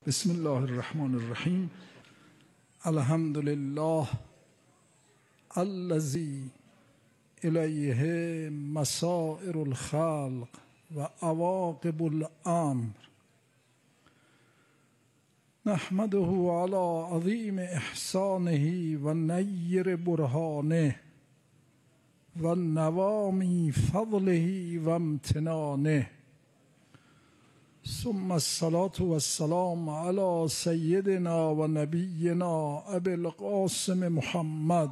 بسم الله الرحمن الرحیم. الحمد لله الذی الیه مسائر الخلق و عواقب الامر، نحمده علی عظیم احسانه و نیر برهانه و نوامی فضله و امتنانه، ثم الصلاة والسلام على سیدنا و نبینا ابی القاسم محمد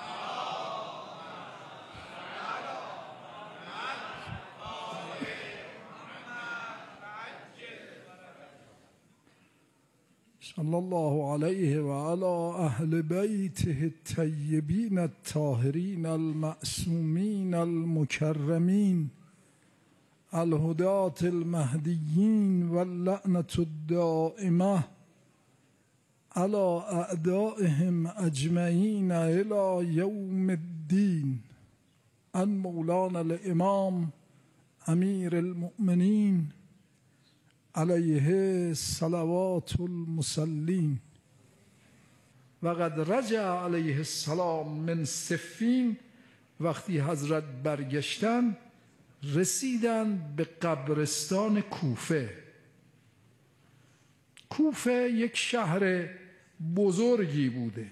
صلی الله علیه و علی اهل بیته الطیبین الطاهرین المعصومین المکرمین الهداة المهدیین واللعنة الدائمة على اعدائهم اجمعین الى یوم الدین. ان مولانا الامام امیر المؤمنین علیه صلوات المصلین و قد رجع علیه السلام من صفین. وقتی حضرت برگشتن رسیدن به قبرستان کوفه. کوفه یک شهر بزرگی بوده.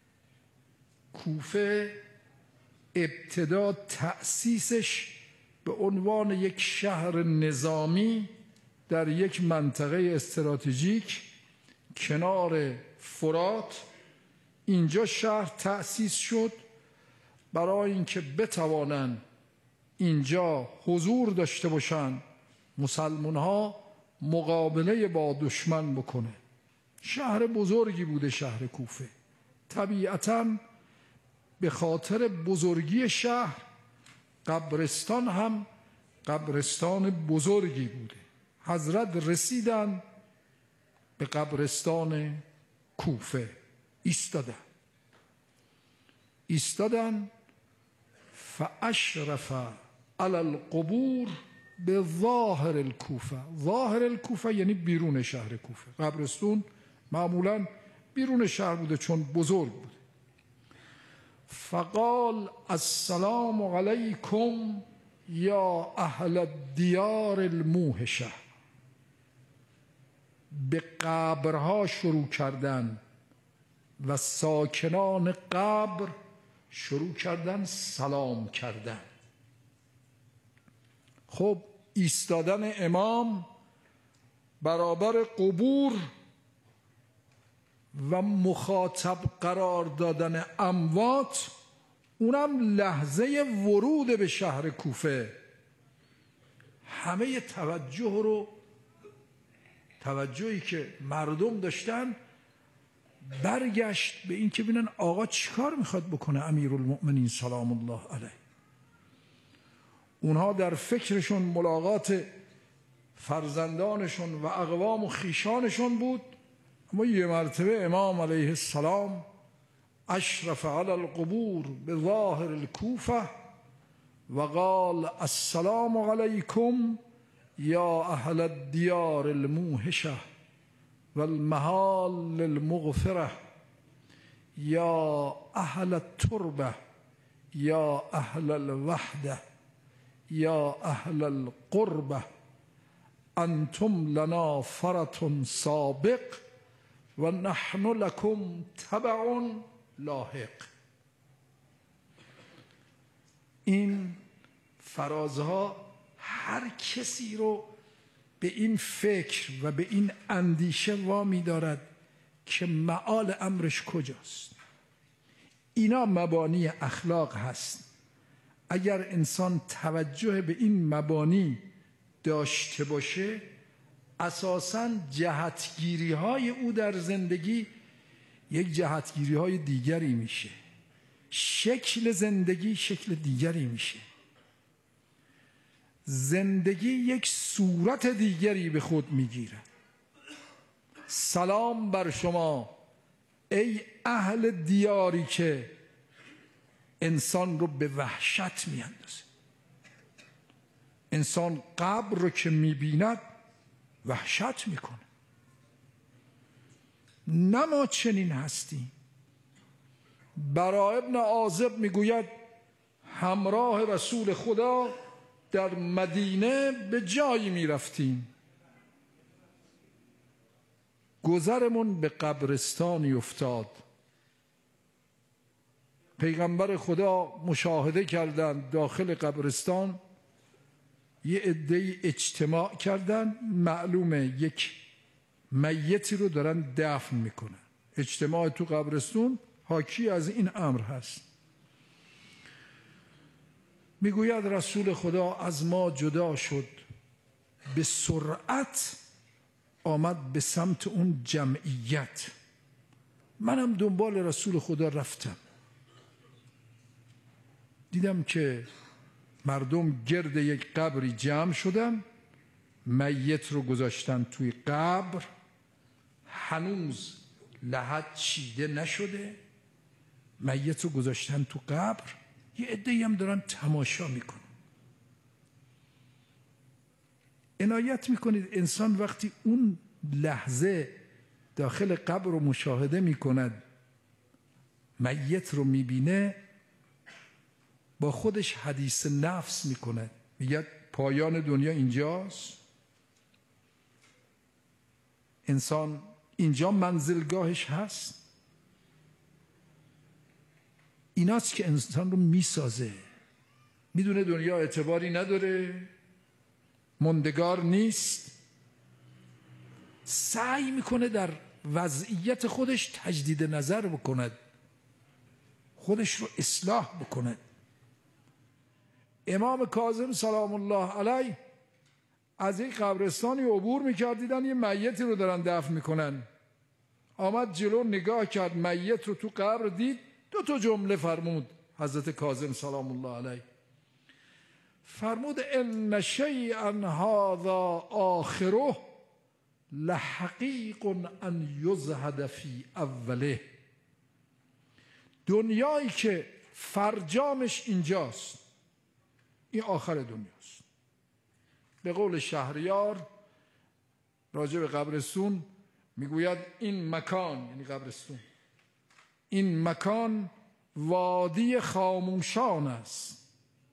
کوفه ابتدا تأسیسش به عنوان یک شهر نظامی در یک منطقه استراتژیک کنار فرات، اینجا شهر تأسیس شد برای اینکه بتوانند اینجا حضور داشته باشند، مسلمان ها مقابله با دشمن بکنه. شهر بزرگی بوده شهر کوفه. طبیعتاً به خاطر بزرگی شهر قبرستان هم قبرستان بزرگی بوده. حضرت رسیدن به قبرستان کوفه، ایستادن فاشرف علی القبور به ظاهر الکوفه. ظاهر الکوفه یعنی بیرون شهر کوفه. قبرستون معمولا بیرون شهر بوده چون بزرگ بوده. فقال السلام علیکم یا اهل الدیار الموحشه. به قبرها شروع کردن و ساکنان قبر شروع کردن سلام کردن. خب ایستادن امام برابر قبور و مخاطب قرار دادن اموات، اونم لحظه ورود به شهر کوفه، همه توجهی که مردم داشتن برگشت به این که ببینن آقا چیکار میخواد بکنه امیرالمؤمنین سلام الله علیه. اونها در فکرشون ملاقات فرزندانشون و اقوام و خیشانشون بود، اما یه مرتبه امام علیه السلام اشرف علی القبور به ظاهر الکوفه و قال السلام علیکم یا اهل الدیار الموحشه والمحال للمغفره یا اهل التربه یا اهل الوحده یا اهل القربه انتم لنا فرط سابق و نحن لكم تبع لاحق. این فرازها هر کسی رو به این فکر و به این اندیشه وامی دارد که معال امرش کجاست. اینا مبانی اخلاق هست. اگر انسان توجه به این مبانی داشته باشه، اساساً جهتگیری های او در زندگی یک جهتگیری های دیگری میشه، شکل زندگی شکل دیگری میشه، زندگی یک صورت دیگری به خود میگیره. سلام بر شما ای اهل دیاری که انسان رو به وحشت میاندازه. انسان قبر رو که میبیند وحشت میکنه. نه ما چنین هستیم. برا ابن عازب میگوید همراه رسول خدا در مدینه به جایی میرفتیم، گذرمون به قبرستانی افتاد. پیغمبر خدا مشاهده کردند داخل قبرستان یه عده‌ای اجتماع کردن، معلومه یک میتی رو دارن دفن میکنن. اجتماع تو قبرستون حاکی از این امر هست. میگوید رسول خدا از ما جدا شد، به سرعت آمد به سمت اون جمعیت. منم دنبال رسول خدا رفتم، دیدم که مردم گرد یک قبری جمع شدن، میت رو گذاشتن توی قبر، هنوز لحد چیده نشده، میت رو گذاشتن تو قبر، یه عده‌ای هم دارن تماشا میکنن. عنایت میکنید انسان وقتی اون لحظه داخل قبر رو مشاهده میکند، میت رو میبینه، با خودش حدیث نفس میکنه، میگه پایان دنیا اینجاست، انسان اینجا منزلگاهش هست. ایناست که انسان رو میسازه. میدونه دنیا اعتباری نداره، مندگار نیست، سعی میکنه در وضعیت خودش تجدید نظر بکند، خودش رو اصلاح بکند. امام کاظم سلام الله علیه از این قبرستانی عبور میکرد، دیدن یه میتی رو دارن دفن میکنن، آمد جلو نگاه کرد، میت رو تو قبر دید، 2 جمله فرمود حضرت کاظم سلام الله علیه، فرمود ان شیئا هذا آخره لحقیق ان یزهد فی اوله. دنیایی که فرجامش اینجاست، این آخر دنیاست. به قول شهریار راجع به قبرستون میگوید این مکان، یعنی قبرستون، این مکان وادی خاموشان است.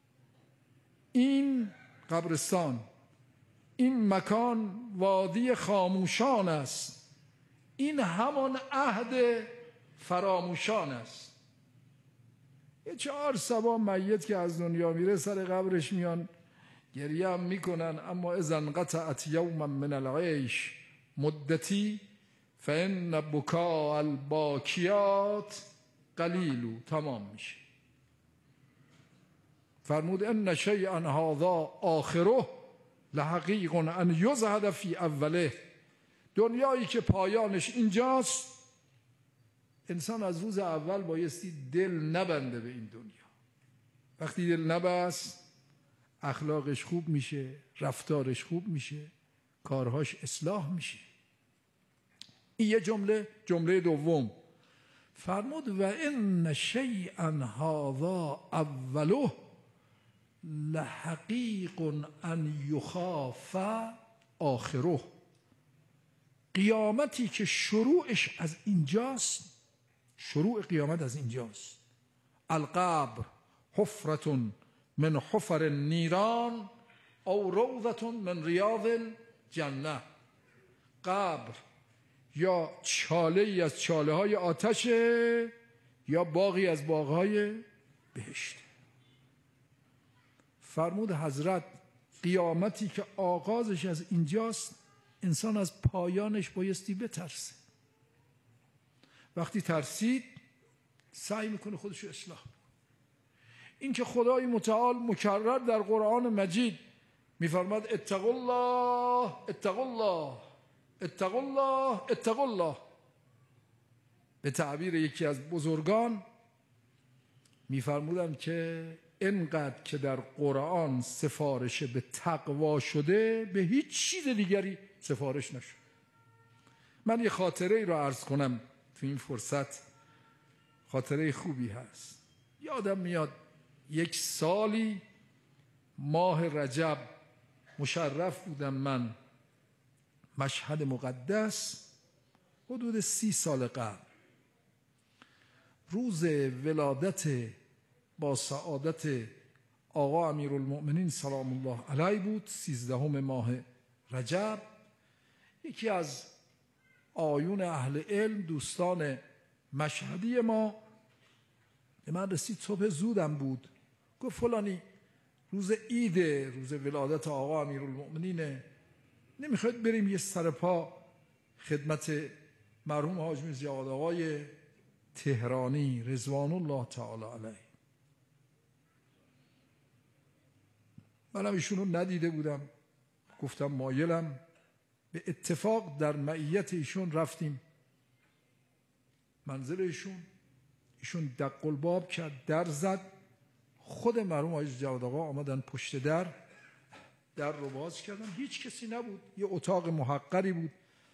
این قبرستان، این مکان وادی خاموشان است، این همان عهد فراموشان است. یه 4 صبا میت که از دنیا میره سر قبرش میان گریه هم میکنن، اما اذا انقطعت یوما من العیش مدتی فان بکاء الباکیات قلیل، تمام میشه. فرمود ان شیئا هذا آخره لحقیق ان یزهد فی اوله. دنیایی که پایانش اینجاست، انسان از روز اول بایستی دل نبنده به این دنیا. وقتی دل نبست، اخلاقش خوب میشه، رفتارش خوب میشه، کارهاش اصلاح میشه. این یه جمله. جمله دوم فرمود و ان شیئا هذا اوله لحقیق ان یخاف آخره. قیامتی که شروعش از اینجاست، شروع قیامت از اینجاست. القبر حفرة من حفر النیران او روضة من ریاض الجنه. قبر یا چاله ای از چاله های آتشه یا باغی از باغهای بهشت. فرمود حضرت قیامتی که آغازش از اینجاست، انسان از پایانش بایستی بترسه. وقتی ترسید سعی میکنه خودش رو اصلاح. این که خدای متعال مکرر در قرآن مجید میفرماد اتقوا الله اتقوا الله اتقوا الله اتقوا الله، به تعبیر یکی از بزرگان میفرمودن که اینقدر که در قرآن سفارش به تقوا شده، به هیچ چیز دیگری سفارش نشد. من یه خاطره ای رو عرض کنم تو این فرصت، خاطره خوبی هست. یادم میاد یک سالی ماه رجب مشرف بودم من مشهد مقدس، حدود 30 سال قبل روز ولادت با سعادت آقا امیرالمؤمنین سلام الله علیه بود، 13 ماه رجب. یکی از آیون اهل علم، دوستان مشهدی ما، به من رسید، صبح زودم بود، گفت فلانی روز عید، روز ولادت آقا امیرالمؤمنینه، نمیخواید بریم یه سرپا خدمت مرحوم حاج میرزا جواد آقای تهرانی رضوان الله تعالی علیه. منم ایشونو ندیده بودم، گفتم مایلم. به اتفاق در معیت ایشون رفتیم منزل ایشون دق الباب کرد، در زد، خود مرحوم حاج جواد آقا آمدن پشت در رو باز کردن، هیچ کسی نبود، یه اتاق محقری بود.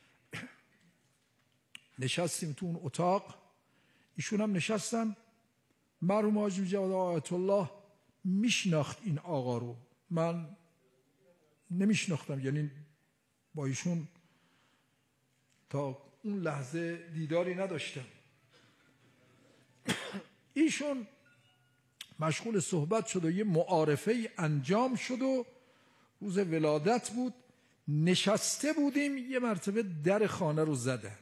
نشستیم تو اون اتاق، ایشون هم نشستن. مرحوم حاج جواد آقا آیت الله میشناخت این آقا رو، من نمیشناختم، یعنی با ایشون تا اون لحظه دیداری نداشتم. ایشون مشغول صحبت شد و یه معارفه انجام شد و روز ولادت بود. نشسته بودیم، یه مرتبه در خانه رو زدن.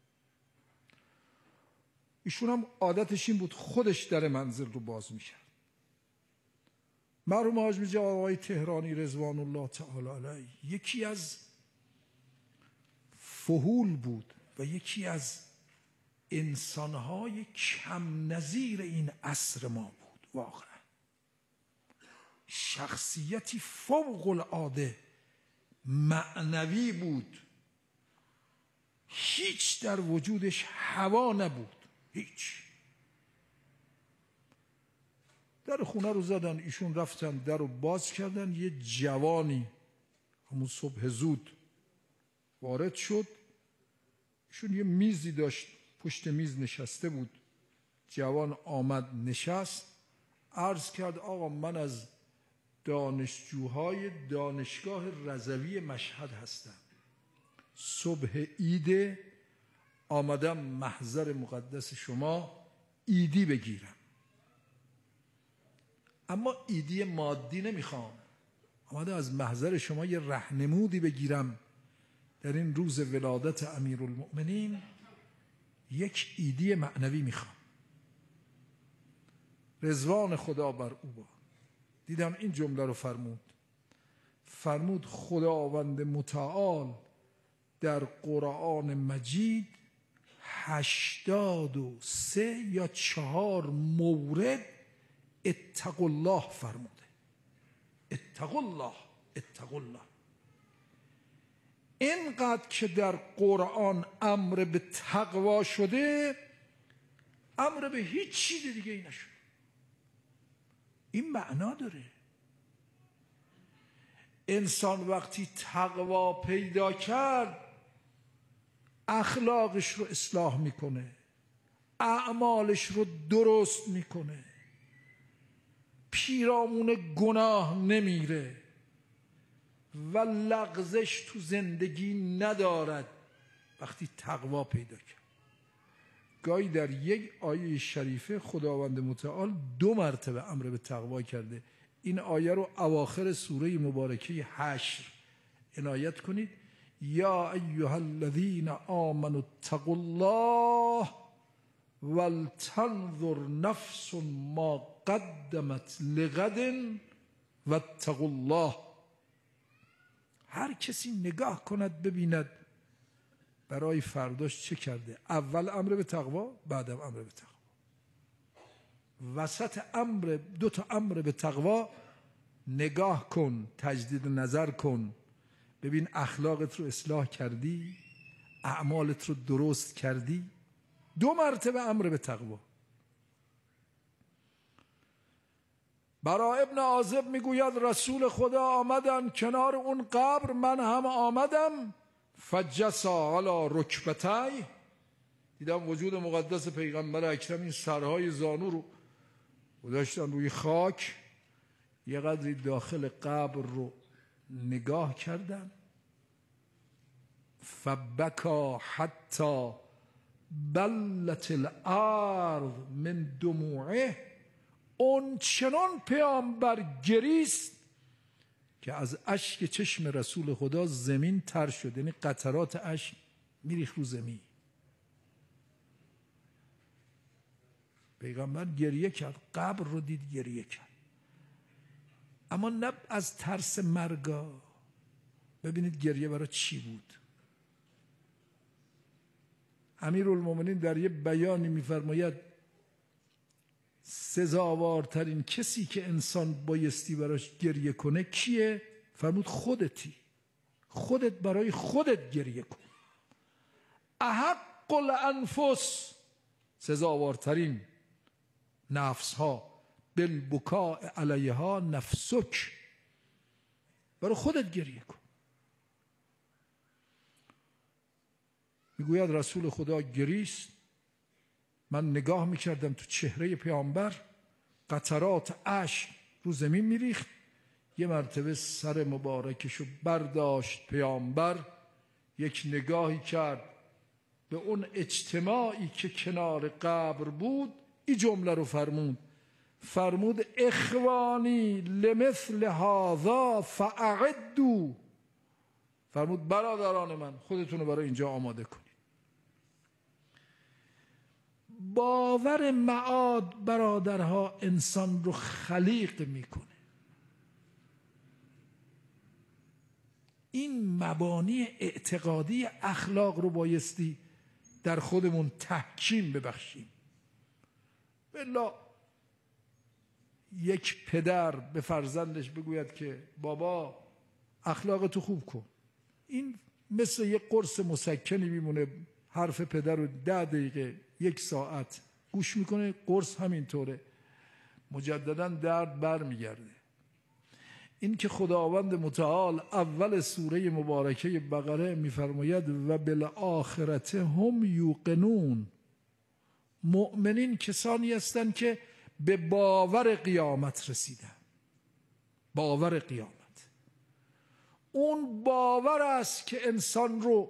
ایشون هم عادتش این بود خودش در منزل رو باز میکرد. مرحوم حاج میرزا آقای تهرانی رضوان الله تعالی علیه یکی از فحول بود و یکی از انسانهای کم نظیر این عصر ما بود. واقعا شخصیتی فوق العاده معنوی بود، هیچ در وجودش هوا نبود، هیچ. در خونه رو زدن، ایشون رفتن در رو باز کردن، یه جوانی همون صبح زود وارد شد. ایشون یه میزی داشت، پشت میز نشسته بود. جوان آمد نشست، عرض کرد آقا من از دانشجوهای دانشگاه رضوی مشهد هستم، صبح عید آمدم محضر مقدس شما عیدی بگیرم، اما عیدی مادی نمیخوام، آمدم از محضر شما یه رهنمودی بگیرم در این روز ولادت امیرالمؤمنین، یک عیدی معنوی میخوام. رضوان خدا بر او باد. دیدم این جمله رو فرمود خداوند متعال در قرآن مجید 83 یا 4 مورد اتقوا الله فرموده. اتقوا الله، اتقوا الله. اینقدر که در قرآن امر به تقوا شده، امر به هیچ چیز دیگه ای نشده. این معنا داره. انسان وقتی تقوا پیدا کرد، اخلاقش رو اصلاح میکنه، اعمالش رو درست میکنه، پیرامون گناه نمیره و لغزش تو زندگی ندارد. وقتی تقوا پیدا کرد، گاهی در یک آیه شریفه خداوند متعال 2 مرتبه امر به تقوا کرده. این آیه رو اواخر سوره مبارکه حشر عنایت کنید. یا ایها الذین آمنوا اتقوا الله ولتنظر نفس ما قدمت لغد واتقوا الله. هر کسی نگاه کند ببیند برای فرداش چه کرده. اول امر به تقوا، بعدم امر به تقوا. وسط امر 2 تا امر به تقوا نگاه کن، تجدید نظر کن، ببین اخلاقت رو اصلاح کردی، اعمالت رو درست کردی. 2 مرتبه امر به تقوا. برای ابن عازب میگوید رسول خدا آمدن کنار اون قبر، من هم آمدم، فجسا علی رکبتای، دیدم وجود مقدس پیغمبر اکرم این سرهای زانو رو گذاشتن روی خاک، یه قدری داخل قبر رو نگاه کردن. فبکا حتی بلت الارض من دموعه، اون چنان پیامبر گریست که از اشک چشم رسول خدا زمین تر شد، یعنی قطرات اشک میریخت رو زمین. پیغمبر گریه کرد، قبر رو دید گریه کرد، اما نه از ترس مرگا. ببینید گریه برای چی بود. امیرالمومنین در یه بیانی میفرماید سزاوارترین کسی که انسان بایستی براش گریه کنه کیه؟ فرمود خودتی. خودت برای خودت گریه کن. احق الانفس، سزاوارترین نفس ها، بالبکاء علیها نفسک، برای خودت گریه کن. میگوید رسول خدا گریست، من نگاه میکردم تو چهره پیامبر، قطرات اشک رو زمین میریخت. یه مرتبه سر مبارکشو برداشت پیامبر، یک نگاهی کرد به اون اجتماعی که کنار قبر بود، این جمله رو فرمود اخوانی لمثل هذا فاعدوا، فرمود برادران من خودتون رو برای اینجا آماده کنید. باور معاد برادرها انسان رو خلیق میکنه. این مبانی اعتقادی اخلاق رو بایستی در خودمون تحکیم ببخشیم. بلا یک پدر به فرزندش بگوید که بابا اخلاقتو خوب کن، این مثل یک قرص مسکنی میمونه. حرف پدر رو 10 دقیقه 1 ساعت گوش میکنه، قرص همینطوره، مجددا درد بر میگرده. این که خداوند متعال اول سوره مبارکه بقره میفرماید و بالآخرة هم یوقنون، مؤمنین کسانی هستند که به باور قیامت رسیدن. باور قیامت اون باور است که انسان رو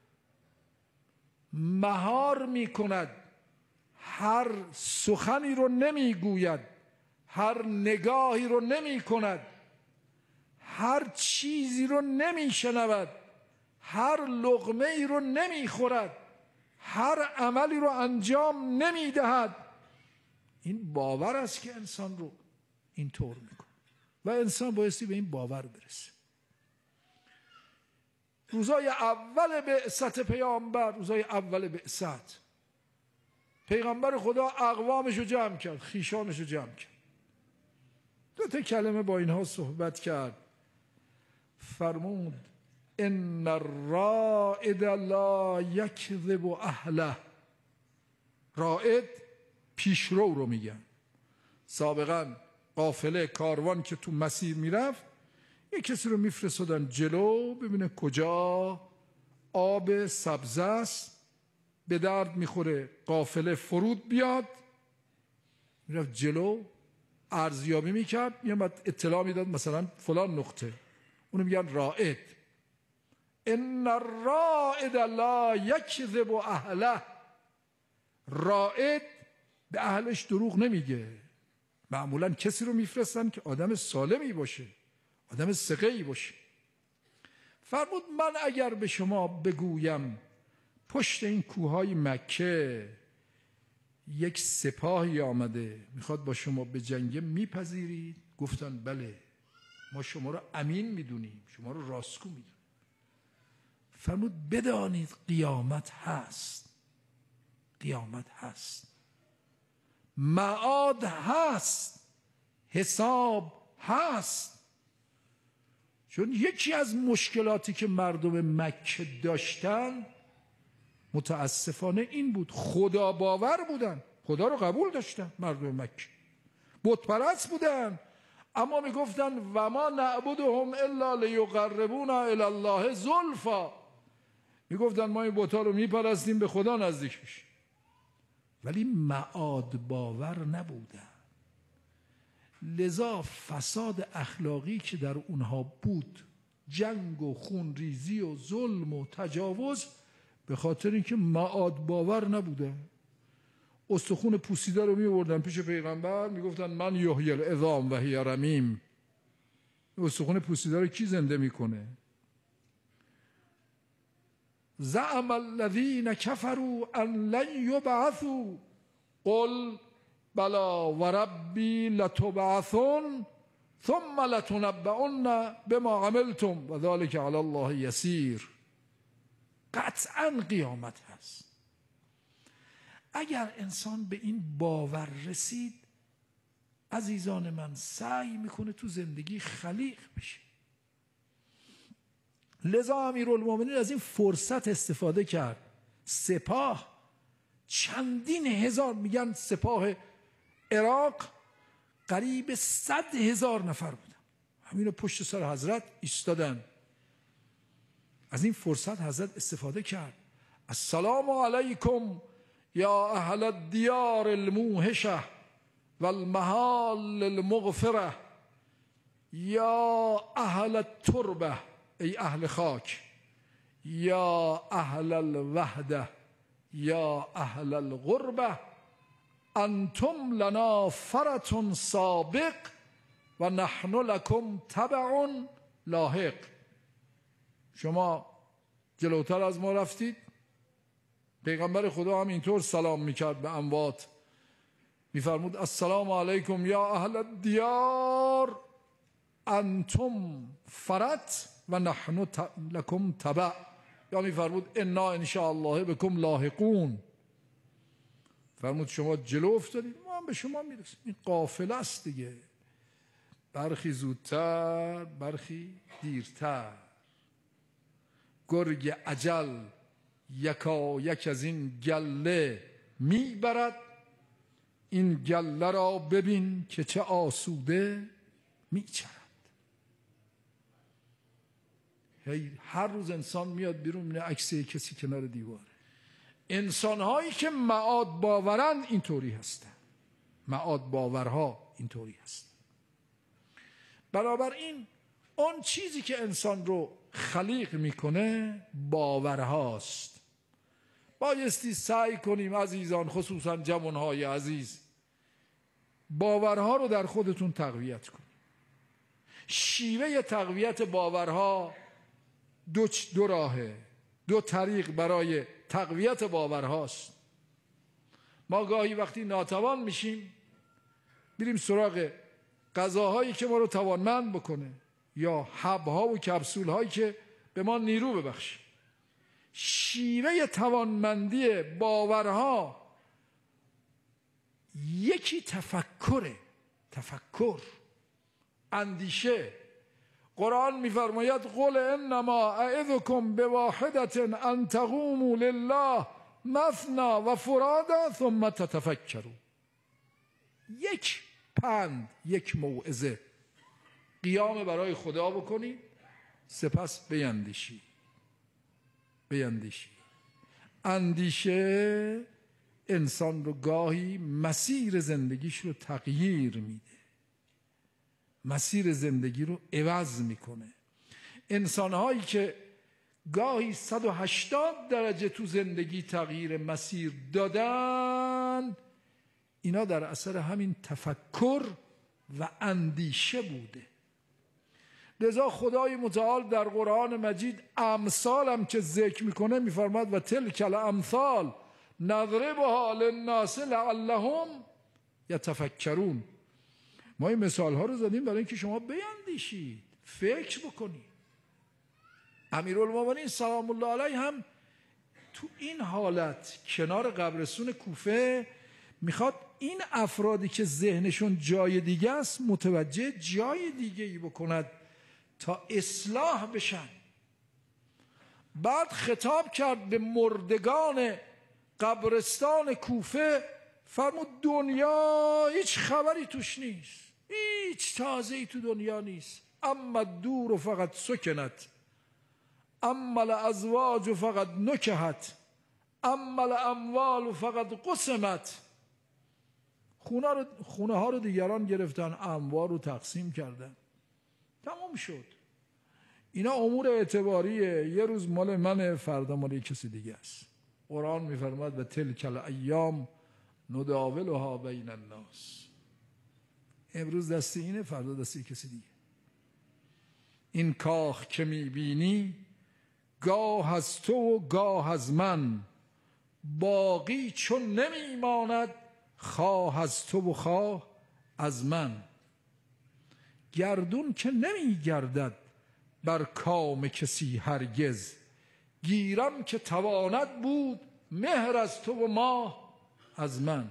مهار می کند، هر سخنی رو نمی گوید، هر نگاهی رو نمی کند، هر چیزی رو نمی شنود، هر لقمه ای رو نمی خورد، هر عملی رو انجام نمی دهد. این باور است که انسان رو اینطور میکنه و انسان بایستی به این باور برسه. روزای اول بعثت پیامبر، روزای اول بعثت، پیغمبر خدا اقوامش رو جمع کرد، خیشانش رو جمع کرد، 2 کلمه با اینها صحبت کرد. فرمود ان الرائد لا یکذب اهله. رائد پیشرو رو میگن. سابقا قافله کاروان که تو مسیر میرفت، یک کسی رو میفرستادن جلو ببینه کجا آب سبز است، به درد میخوره قافله فرود بیاد، میرفت جلو ارزیابی میکرد، میامد اطلاع میداد مثلا فلان نقطه، اونو میگن رائد. ان الرائد لا یکذب اهله. رائد به اهلش دروغ نمیگه. معمولا کسی رو میفرستن که آدم سالمی باشه، آدم ثقه‌ای باشه. فرمود من اگر به شما بگویم پشت این کوههای مکه یک سپاهی آمده میخواد با شما به جنگه، میپذیرید؟ گفتن بله، ما شما رو امین میدونیم، شما رو راستگو میدونیم. فرمود بدانید قیامت هست، قیامت هست، معاد هست، حساب هست. چون یکی از مشکلاتی که مردم مکه داشتن متاسفانه این بود، خدا باور بودن، خدا رو قبول داشتن. مردم مکه بت پرست بودن، اما میگفتن و ما نعبدهم الا لیقربونا الی الله زلفا. میگفتن ما این بت‌ها رو میپرستیم به خدا نزدیک بشیم، ولی معاد باور نبودن. لذا فساد اخلاقی که در اونها بود، جنگ و خونریزی و ظلم و تجاوز، به خاطر اینکه معاد باور نبوده. استخون پوسیده رو می‌آوردن پیش پیغمبر، میگفتن من یحیی العظام و هی رمیم. استخون پوسیده رو کی زنده میکنه؟ زعم الذین کفروا ان لن یبعثوا قل بلا وربی لتبعثن ثم لتنبؤن بما عملتم و ذلک علی الله یسیر. قطعا قیامت هست. اگر انسان به این باور رسید، عزیزان من، سعی میکنه تو زندگی خلیق بشه. لذا امیرالمومنین از این فرصت استفاده کرد. سپاه چندین هزار، میگن سپاه عراق قریب 100,000 نفر بودن، همین پشت سر حضرت ایستادن. از این فرصت حضرت استفاده کرد. السلام علیکم یا اهل الدیار الموحشه والمحال المغفره یا اهل التربه، ای اهل خاک، یا اهل الوحده یا اهل الغربه، انتم لنا فرط سابق و نحن لکم تبع لاحق. شما جلوتر از ما رفتید. پیغمبر خدا هم اینطور سلام میکرد به اموات، میفرمود السلام علیکم یا اهل الدیار انتم فرط و نحن لکم تبع، یا میفرمود انا ان شاء الله بكم لاحقون. فرمود شما جلو افتادید، ما هم به شما میرسیم. این قافله است دیگه، برخی زودتر برخی دیرتر. گرگ اجل یکا یک از این گله میبرد، این گله را ببین که چه آسوده میچرد. هر روز انسان میاد بیرون میبینه عکس کسی کنار دیواره. انسان هایی که معاد باورن اینطوری هستن، معاد باورها اینطوری هستن. بنابراین اون چیزی که انسان رو خلیق میکنه باورهاست. بایستی سعی کنیم عزیزان، خصوصا جوانهای عزیز، باورها رو در خودتون تقویت کنید. شیوه تقویت باورها دو راهه، دو طریق برای تقویت باورهاست. ما گاهی وقتی ناتوان میشیم بریم سراغ غذاهایی که ما رو توانمند بکنه یا حبها و کپسول هایی که به ما نیرو ببخشه. شیوه توانمندی باورها یکی تفکر، اندیشه. قرآن میفرماید قل انما اعظکم بواحدة ان تقوموا لله مثنی و فرادا ثم تتفکروا. یک پند، یک موعظه، قیام برای خدا بکنی، سپس بیندیشی. اندیشه انسان رو گاهی مسیر زندگیش رو تغییر میده، مسیر زندگی رو عوض میکنه. انسانهایی که گاهی 180 درجه تو زندگی تغییر مسیر دادن، اینا در اثر همین تفکر و اندیشه بوده. لذا خدای متعال در قرآن مجید امثال هم که ذکر میکنه میفرماد و تلک الامثال نضربها للناس لعلهم یتفکرون. ما این مثال ها رو زدیم برای اینکه شما بیندیشید، فکر بکنید. امیرالمومنین سلام الله علیه هم تو این حالت کنار قبرستون کوفه میخواد این افرادی که ذهنشون جای دیگه است متوجه جای دیگه ای بکند تا اصلاح بشن. بعد خطاب کرد به مردگان قبرستان کوفه، فرمود دنیا هیچ خبری توش نیست، هیچ تازه‌ای تو دنیا نیست. اما الدور فقط سکنت، اما الازواج فقط نکهت، اما الاموال فقط قسمت. خونه ها رو دیگران گرفتن، اموال رو تقسیم کردن، تمام شد. اینا امور اعتباریه، یه روز مال منه، فردا مال کسی دیگه است. قرآن میفرماد و تلک الایام نداولها بین الناس، امروز دستی اینه، فردا دستی کسی دیگه. این کاخ که میبینی گاه از تو و گاه از من، باقی چون نمیماند خواه از تو و خواه از من. گردون که نمیگردد بر کام کسی هرگز، گیرم که تواند بود مهر از تو و ماه از من.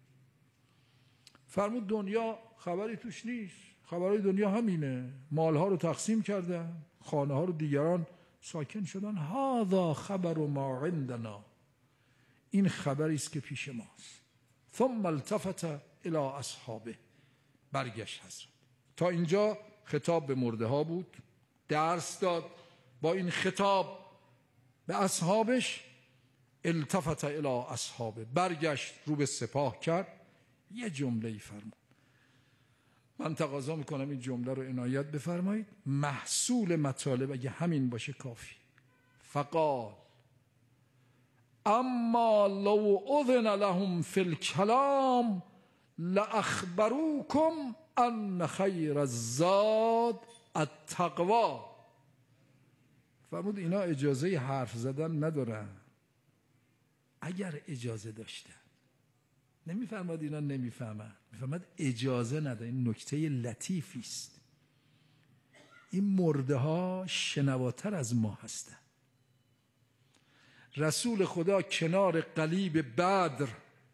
فرمود دنیا خبری توش نیست، خبرهای دنیا همینه، مالها رو تقسیم کردن، خانه ها رو دیگران ساکن شدن. هذا خبر ما عندنا، این خبری است که پیش ماست. ثم التفت الی اصحابه، برگشت حضرت. تا اینجا خطاب به مرده ها بود، درس داد. با این خطاب به اصحابش التفت الی اصحابه، برگشت رو به سپاه کرد. یه جمله فرمود، من تقاضا میکنم این جمله رو عنایت بفرمایید، محصول مطالب اگه همین باشه کافی. فقال اما لو اذن لهم فی الکلام لاخبروکم ان خیر الزاد التقوا. فرمود اینا اجازه حرف زدن ندارن، اگر اجازه داشتن. نمیفرماد اینا نمیفهمن، میفرماد اجازه ندارن. این نکته لطیفی است. این مرده ها شنواتر از ما هستن. رسول خدا کنار قلیب بدر،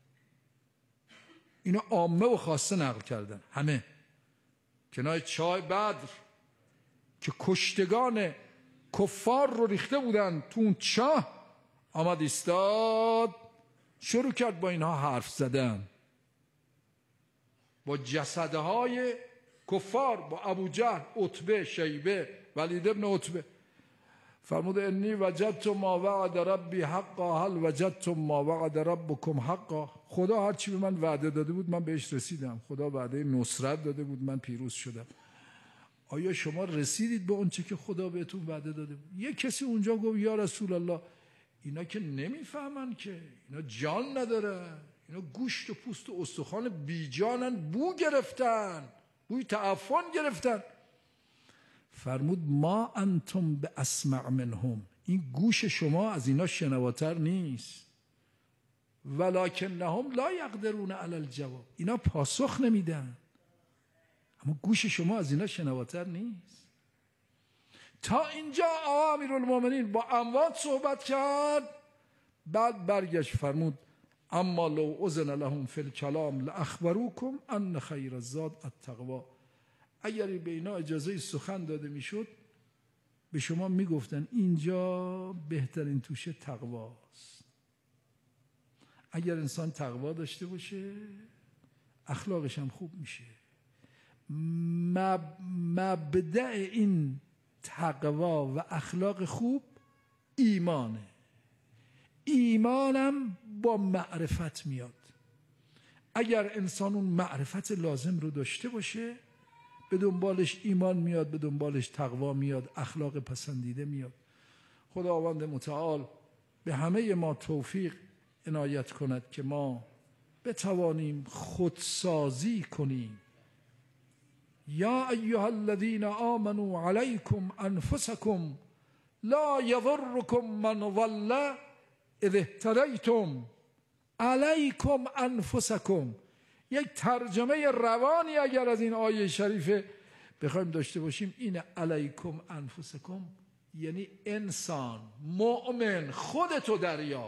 اینا عامه و خاصه نقل کردن، همه کنار چای بدر که کشتگان کفار رو ریخته بودن تو اون چاه، آمد ایستاد، شروع کرد با اینها حرف زدن، با جسدهای کفار، با ابو جهل، عتبه، شیبه، ولید ابن عتبه. فرمود انی وجدت ما وعد ربی حقا هل وجدتم ما وعد ربکم حقا. خدا هرچی به من وعده داده بود من بهش رسیدم. خدا وعده نصرت داده بود، من پیروز شدم. آیا شما رسیدید به اون چه که خدا بهتون وعده داده بود؟ یه کسی اونجا گفت یا رسول الله اینا که نمیفهمن، که اینا جان ندارن، اینا گوشت و پوست و استخوان بیجانن، بو گرفتن، بوی تعفن گرفتن. فرمود ما انتم به اسمع منهم، این گوش شما از اینا شنواتر نیست. ولکنهم لا یقدرون علی الجواب، اینا پاسخ نمیدن، اما گوش شما از اینا شنواتر نیست. تا اینجا آقا امیرالمومنین با اموات صحبت کرد، بعد برگشت فرمود اما لو اذن لهم فی الکلام لاخبروکم ان خیر الزاد التقوا. اگر به اینا اجازه سخن داده میشد به شما میگفتن اینجا بهترین توشه تقواست. اگر انسان تقوا داشته باشه اخلاقش هم خوب میشه. مبدأ این تقوا و اخلاق خوب ایمانه. ایمانم با معرفت میاد. اگر انسان اون معرفت لازم رو داشته باشه به دنبالش ایمان میاد، به دنبالش تقوا میاد، اخلاق پسندیده میاد. خداوند متعال به همه ما توفیق عنایت کند که ما بتوانیم خودسازی کنیم. یا ایها الذین آمنوا علیکم انفسکم لا یضرکم من ضل اذا اهتدیتم. علیکم انفسکم، یک ترجمه روانی اگر از این آیه شریفه بخوایم داشته باشیم اینه علیکم انفسکم، یعنی انسان مؤمن خودتو دریاب،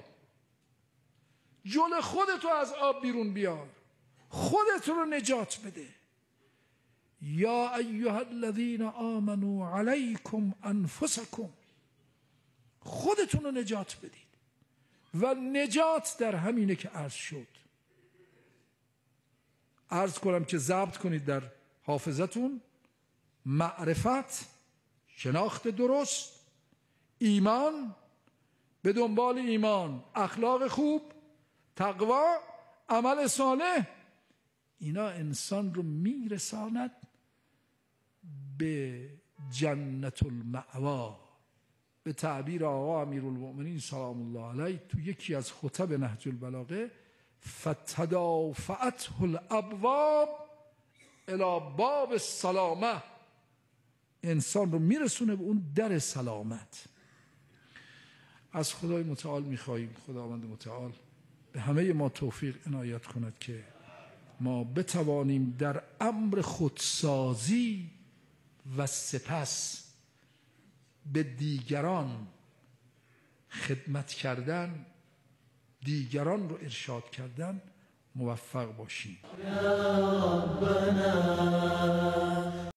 جل خودتو از آب بیرون بیار، خودتو رو نجات بده. یا ایها الذین آمنوا علیکم انفسکم، خودتون رو نجات بدید. و نجات در همینه که عرض شد. عرض کنم که ضبط کنید در حافظتون: معرفت، شناخت درست، ایمان، به دنبال ایمان اخلاق خوب، تقوا، عمل صالح. اینا انسان رو میرساند به جنت المأوا. به تعبیر آقا امیرالمؤمنین سلام الله علیه تو یکی از خطب نهج البلاغه، فتدافعته الابواب الی باب السلامه، انسان رو میرسونه به اون در سلامت. از خدای متعال میخواییم خداوند متعال به همه ما توفیق عنایت کند که ما بتوانیم در امر خودسازی و سپس به دیگران خدمت کردن، دیگران رو ارشاد کردن موفق باشیم.